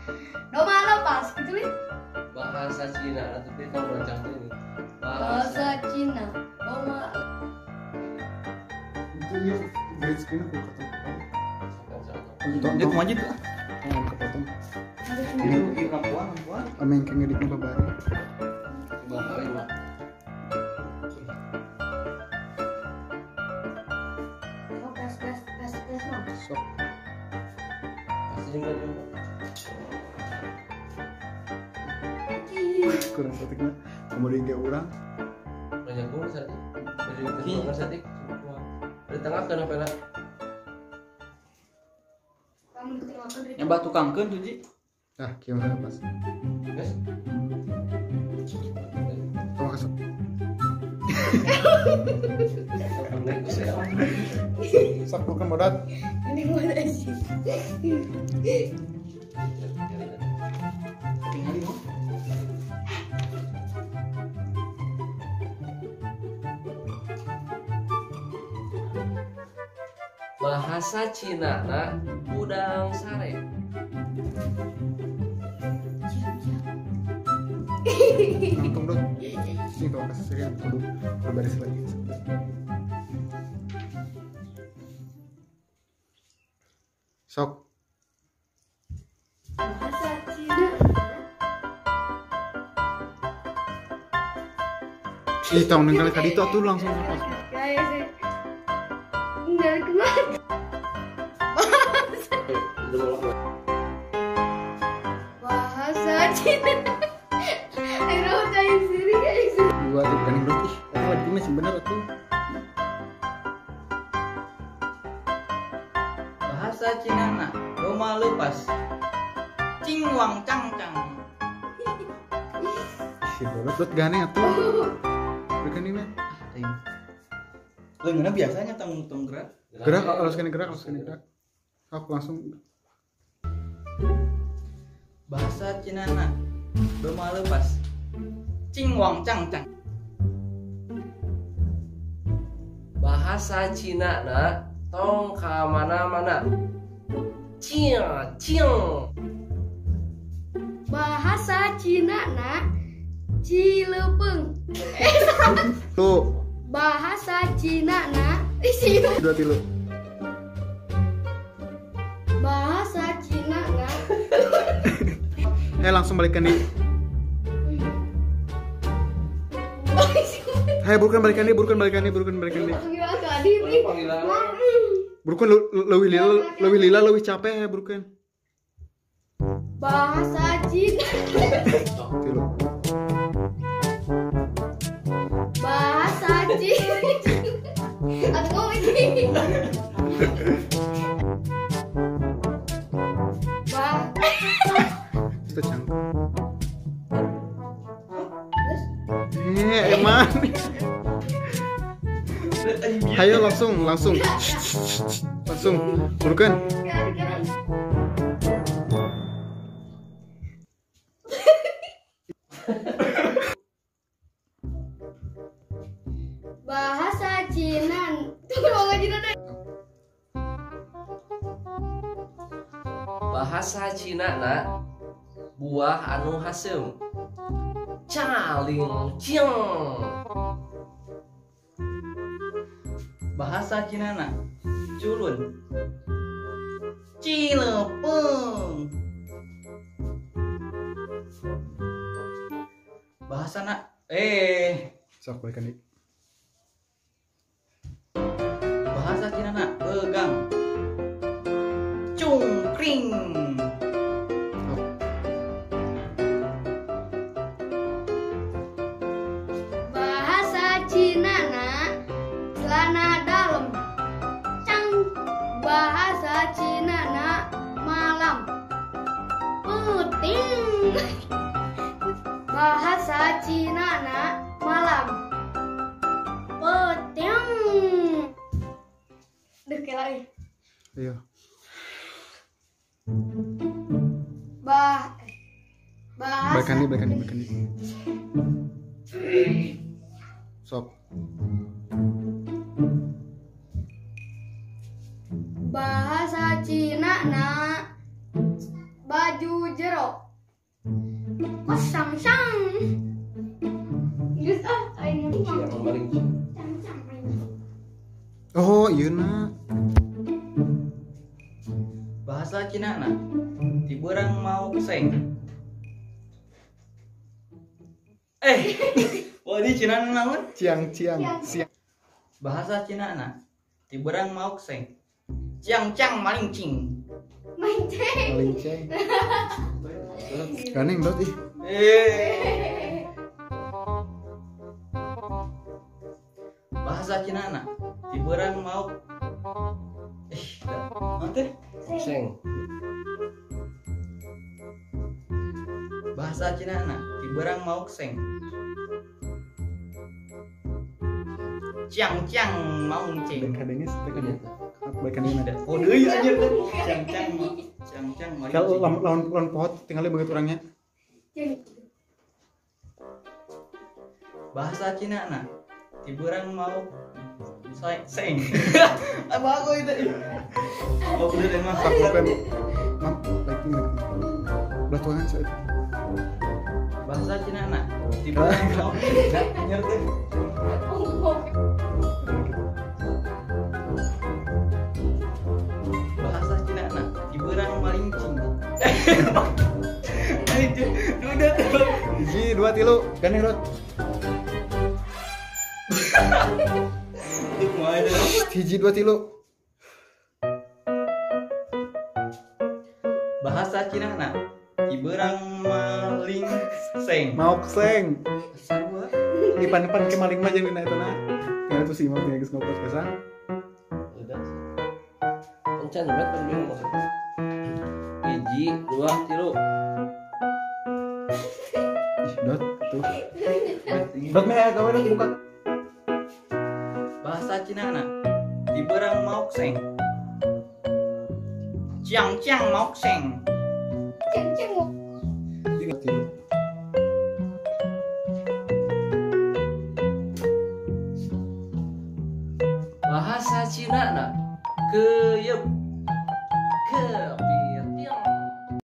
Doma lepas gitu nih. Bahasa Cina tapi kalau macam ini. Bahasa Cina. Doma. Itu yuk grade screen aku ketemu. Dia mau aja tuh. Oh, kepotong. Ini perempuan. Ameng kayak ngeditnya babari. Coba kali mah. Oh, gas mah. Sok. Asli enggak juga. Kurang ketiknya. Kemudian kayak orang. Banyak gue saat itu. Dari itu saat itu. Dari tengah ke novela. Kamu diterima dari. Yang batu kangkeun tuh, Ji. Ah, gimana pas? Guys. Tolong kasih. Sok bukan modal. Ini mana sih? Tinggal ini. Bahasa Cina na udang sare. Nonton dong. Ini tolong kasih serian dulu. Berbaris lagi. Sok. Bahasa Cina. Ih, tahun yang kali itu tuh langsung lepas. Kayak sih. Enggak kenal. Bahasa Cina. Ayo cari sendiri guys. Dua tuh bukan yang ih. Aku lagi masih bener tuh. Bahasa Cina na doma lepas. Cing wang cang cang. Si bolot gane atuh. Bukan ini. Lengan biasanya tong gerak. Gerak harus kena gerak. Aku langsung Bahasa Cina na doma lepas. Cing wang cang cang. Bahasa Cina na tong ka mana-mana. Cing cing. Bahasa Cina na Cilepeung. tuh Bahasa Cina na isi. dua tilu. Bahasa Cina na Langsung balikan di. Bukan balikan di. Gila tadi nih. Bukan lebih lila lebih capek bukan. Bahasa Cina. Tilu. Bahasa Cina. Aduh ini. Itu canggung. Emang. Ayo langsung. Bukan. Bahasa Cina. Tunggu Cina deh. Bahasa Cina na buah anu hasem. Caling cieng. Bahasa Cina na culun. Cilepeung. Bahasa na Sok balikan di. Bahasa Cina na begang. Cungkring. Bahasa Cina na celana dalam. Cang. Bahasa Cina na malam. Puting. Bahasa Cina na malam. Puting. Duh kayak lagi. Ayo. Bahasa Balikan di. Sok. Bahasa Cina na baju jeruk. Kosang sang. Geus aing mah. Siang maling cing. Cang-cang aing. Oh iya na. Bahasa Cina na ti beurang mau seng. Wadi Cina naon? Ciang Ciang. siang. Bahasa Cina na ti beurang mau seng. Ciang cang maling cing. Main ceng. Paling ceng. Kaneng dot ih. Bahasa Cina na ti beurang mau teh Seng. bahasa Cina na ti beurang mau seng. Ciang cang mau cing. Kadangnya setekan. Baikan ada. Oh deui anjir teh. Ciang cang maling Kalau cing. lawan pohon tinggalnya begitu orangnya. Ceng. Bahasa Cina na ti beurang mau seng. Apa aku itu? Oh bener emang. Tak bukan. Mam, lagi belah tuangan saya. Bahasa Cina na ti beurang mau nyer teh. Bahasa Cina na ti beurang malincing. Itu udah tuh. Hiji, dua, tilu. Kaneng dot. Itu mau aja. Hiji, dua, tilu. Bahasa Cina na ti beurang maling seng. Mau keseng. Besar gua. Ipan-ipan ke maling mah jeung dina eta na. Ya itu sih mau geus ngobrol kesan. Udah. Encan banget kan bingung maksudnya. 1, 2, 3. Ih, dot tuh. Dot meh gawe dot buka. Bahasa Cina na ti beurang mau seng. Ciang ciang mau seng. Ceng ceng. Tiga, tilu. Bahasa Cina na keyep.